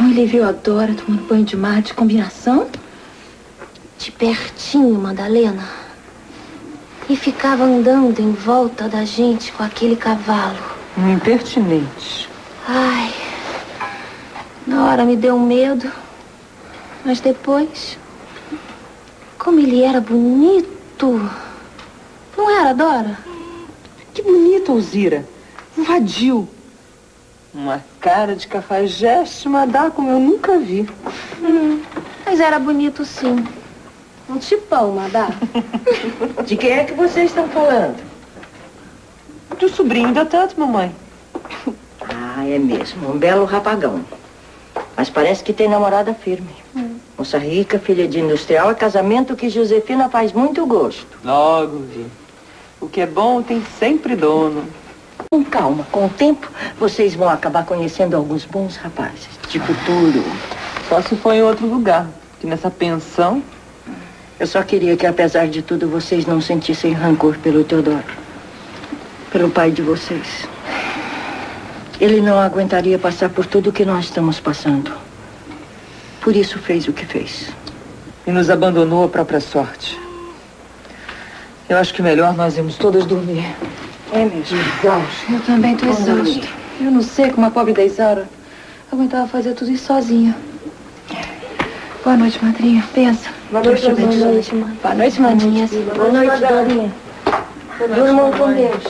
Então ele viu a Dora tomando banho de mar de combinação? De pertinho, Madalena. E ficava andando em volta da gente com aquele cavalo. Um impertinente. Ai, na hora me deu um medo. Mas depois, como ele era bonito. Não era, Dora? Que bonito, Alzira. Um vadio. Uma cara de cafajeste, madá, como eu nunca vi. Mas era bonito, sim. Um tipão, Madá. De quem é que vocês estão falando? Do sobrinho da Tante, mamãe. Ah, é mesmo. Um belo rapagão. Mas parece que tem namorada firme. Moça rica, filha de industrial, é casamento que Josefina faz muito gosto. Logo vi. O que é bom tem sempre dono. Com calma, com o tempo, vocês vão acabar conhecendo alguns bons rapazes. De futuro. Só se for em outro lugar. Que nessa pensão... Eu só queria que, apesar de tudo, vocês não sentissem rancor pelo Teodoro. Pelo pai de vocês. Ele não aguentaria passar por tudo o que nós estamos passando. Por isso fez o que fez. E nos abandonou à própria sorte. Eu acho que melhor nós irmos todas dormir. É mesmo. Exausto. Eu também tô exausta. Eu não sei como a pobre da Isaura aguentava fazer tudo isso sozinha. Boa noite, madrinha. Pensa. Boa noite, Boa noite, mãe. Boa noite, maninha. Boa noite, Dorinha. Durmam com Deus.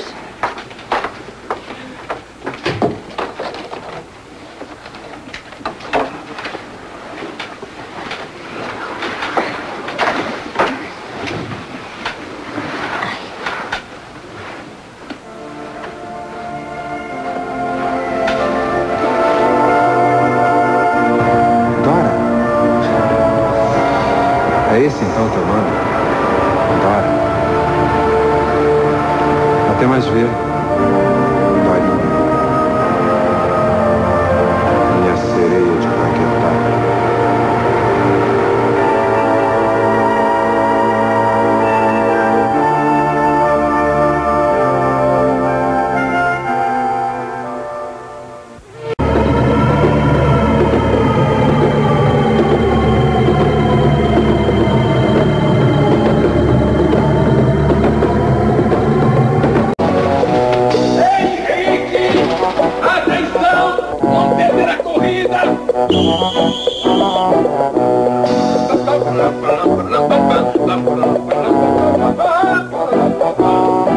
É esse então teu nome? Dora. Até mais ver. Dorinha. Minha sereia de Paquetá.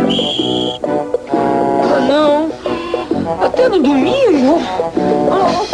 Ah, não. Até no domingo?